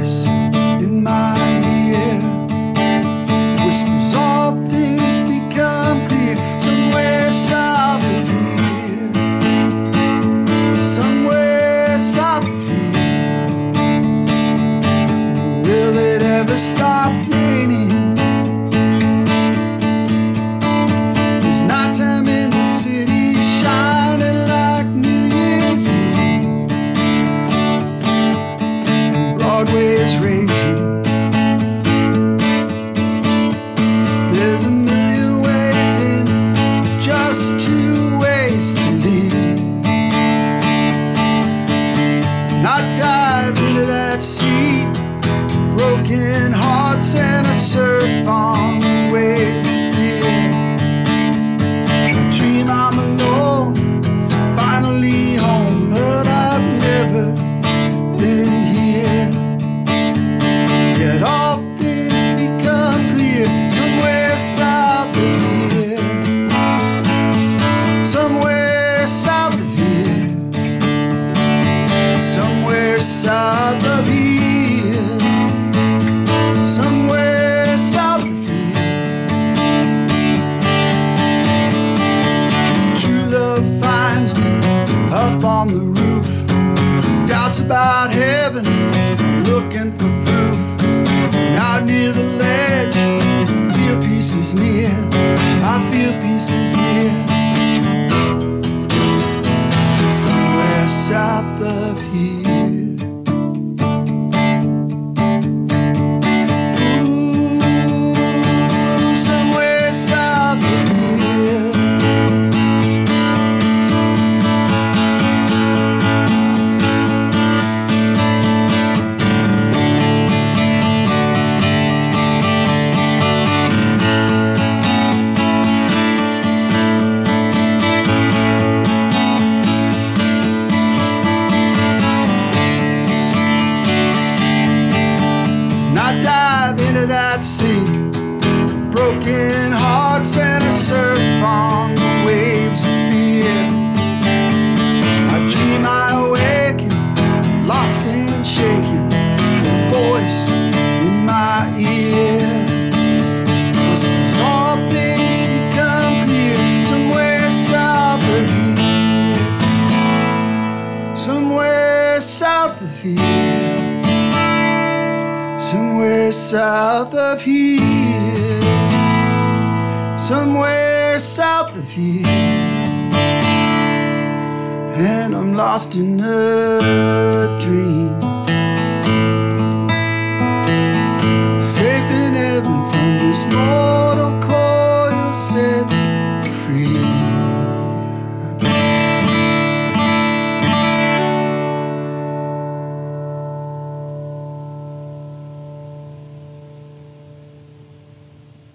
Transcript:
voice in my ear whispers all things become clear. Somewhere south of here, somewhere south of here. Will it ever stop raining? There's nighttime in the city, shining like New Year's Eve. Broadway's raging. There's a million ways in, just two ways to leave. Not dive into that sea, broken hearts and a surf on the waves of fear. I dream I'm alone, finally home, but I've never been here. Yet all things become clear. Somewhere south of here, somewhere south of here, somewhere south of here, somewhere south of here. True love finds me up on the roof, doubts about heaven, looking for proof. Out near the ledge, feel peace is near. I feel peace is near. Somewhere south of here. Ooh, somewhere south of here. I dive into that sea of broken hearts and a surf on the waves of fear. I dream I awaken, lost and shaken, with a voice in my ear. Whispers all things become clear. Somewhere south of here, somewhere south of here, somewhere south of here, somewhere south of here. And I'm lost in a dream, safe in heaven from this moment.